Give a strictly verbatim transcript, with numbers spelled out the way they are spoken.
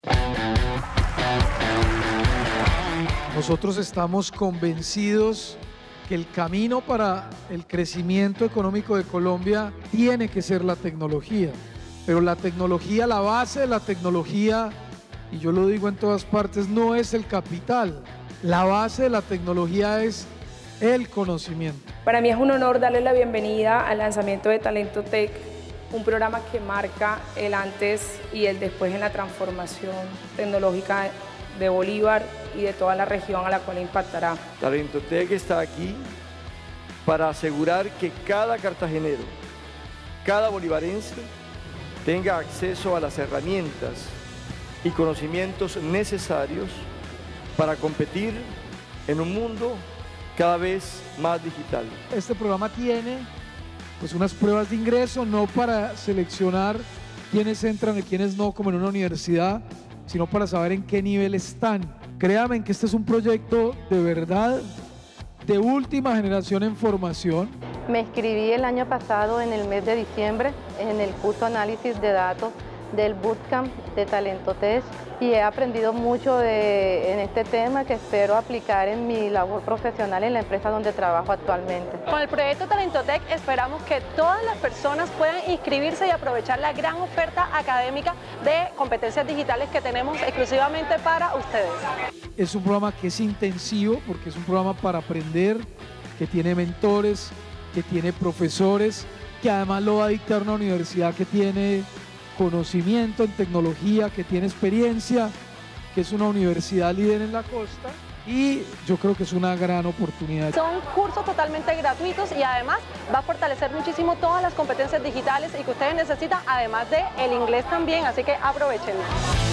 Nosotros estamos convencidos que el camino para el crecimiento económico de Colombia tiene que ser la tecnología, pero la tecnología, la base de la tecnología, y yo lo digo en todas partes, no es el capital. La base de la tecnología es el conocimiento. Para mí es un honor darle la bienvenida al lanzamiento de Talento Tech, un programa que marca el antes y el después en la transformación tecnológica de Bolívar y de toda la región a la cual impactará. Talento Tech está aquí para asegurar que cada cartagenero, cada bolivarense tenga acceso a las herramientas y conocimientos necesarios para competir en un mundo cada vez más digital. Este programa tiene pues unas pruebas de ingreso, no para seleccionar quiénes entran y quiénes no, como en una universidad, sino para saber en qué nivel están. Créanme que este es un proyecto de verdad, de última generación en formación. Me inscribí el año pasado, en el mes de diciembre, en el curso Análisis de Datos del Bootcamp de Talento Tech y he aprendido mucho de, en este tema que espero aplicar en mi labor profesional en la empresa donde trabajo actualmente. Con el proyecto Talento Tech esperamos que todas las personas puedan inscribirse y aprovechar la gran oferta académica de competencias digitales que tenemos exclusivamente para ustedes. Es un programa que es intensivo porque es un programa para aprender, que tiene mentores, que tiene profesores, que además lo va a dictar una universidad que tiene conocimiento en tecnología, que tiene experiencia, que es una universidad líder en la costa y yo creo que es una gran oportunidad. Son cursos totalmente gratuitos y además va a fortalecer muchísimo todas las competencias digitales y que ustedes necesitan, además de el inglés también, así que aprovechenlo.